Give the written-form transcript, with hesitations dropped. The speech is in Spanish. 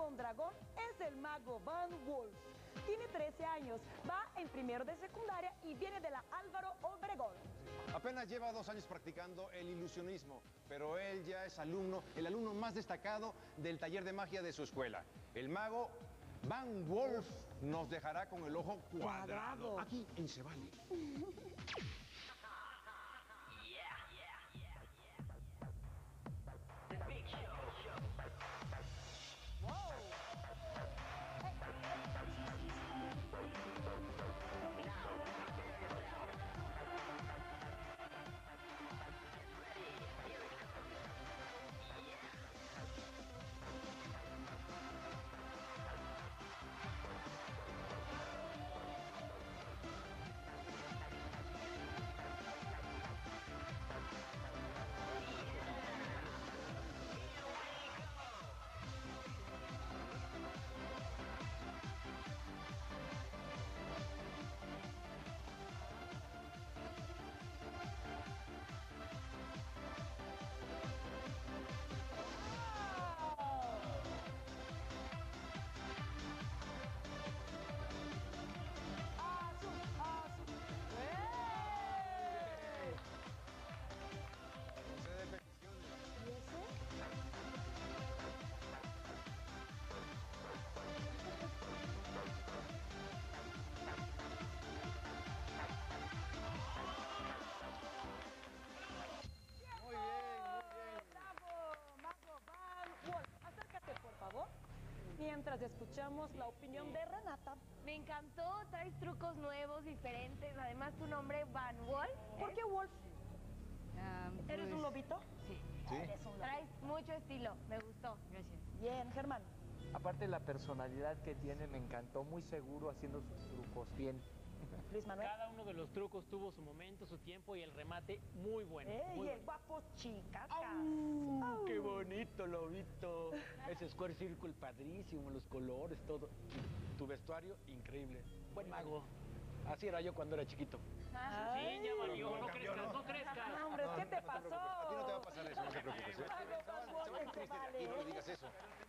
un dragón es el mago Van Wolf. Tiene 13 años, va en primero de secundaria y viene de la Álvaro Obregón. Apenas lleva 2 años practicando el ilusionismo, pero él ya es alumno, el alumno más destacado del taller de magia de su escuela. El mago Van Wolf nos dejará con el ojo cuadrado. Aquí en Se Vale. Mientras escuchamos la opinión de Renata. Me encantó, traes trucos nuevos, diferentes. Además, tu nombre, Van Wolf. ¿Por qué Wolf? ¿Eres Pues, un lobito? Sí. Eres un lobito. Traes mucho estilo, me gustó. Gracias. Bien, Germán. Aparte la personalidad que tiene me encantó, muy seguro haciendo sus trucos, bien. Luis Manuel. Cada uno de los trucos tuvo su momento, su tiempo y el remate muy bueno. Y el guapo Chicacas. ¡Qué bonito, lobito! Ese Square Circle padrísimo, los colores, todo. Tu vestuario, increíble. Buen mago. Así era yo cuando era chiquito. Sí, ya valió, no crezcas, no crezcas. No, hombre, ¿qué te pasó? A ti no te va a pasar eso, no te preocupes. Mago Van Wolf, Se va a ir Se triste de Vale. aquí, no le digas eso.